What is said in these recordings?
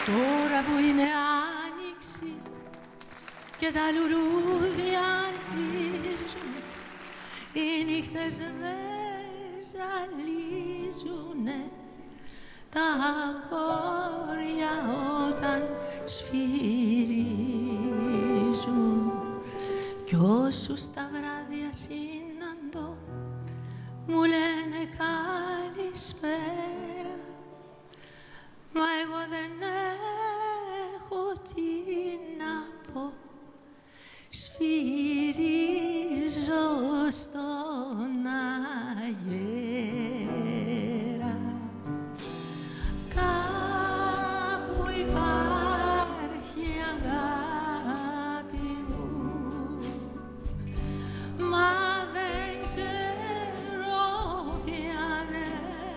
Τώρα που είναι άνοιξη και τα λουλούδια ανθίζουν, οι νύχτες με ζαλίζουνε, τα αγόρια όταν σφυρίζουν. Κι όσους τα βράδια συναντώ μου λένε καλησπέρα, μα εγώ δεν έχω τι να πω. Σφυρίζω στον αέρα. Κάπου υπάρχει αγάπη μου, μα δεν ξέρω ποια είναι.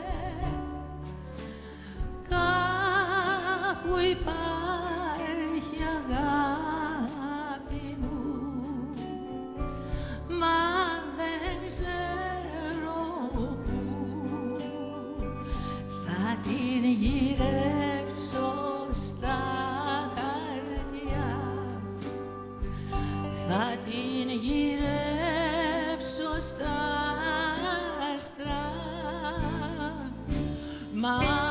Κάπου υπάρχει αγάπη μου, μα δεν ξέρω πού. Θα την γυρέψω στα χαρτιά, θα την γυρέψω στα άστρα, μα